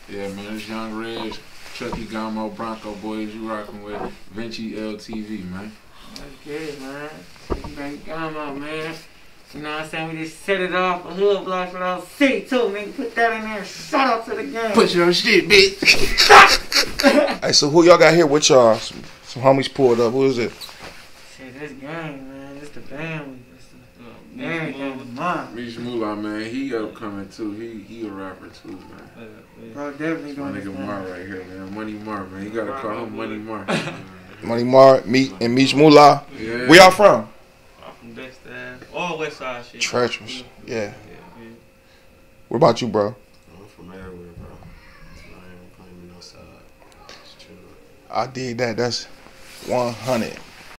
Yeah, man, it's Young Reg, Chucky Gamo, BroncoBoyz. You rocking with Vinci LTV, man. That's good, man. Chucky Gamo, man. You know what I'm saying? We just set it off a hood blocks with all city too, nigga. Put that in there. Shout out to the game. Put your shit, bitch. Hey, so who y'all got here with y'all? Some homies pulled up. Who is it? Shit, this gang, man. This the family. This the gang, the mom. Meech Moolah, man, he upcoming too. He a rapper too, man. Bro, definitely My doing nigga Mar right here, man. Money Mar, man. You gotta call him Money Mar. Money Mar, Meech Moolah. Yeah. Where y'all from? I'm from Dexter. All West Side shit. Treacherous. Yeah. Yeah. What about you, bro? I'm from everywhere, bro. I ain't claiming no side. It's true. I did that. That's 100.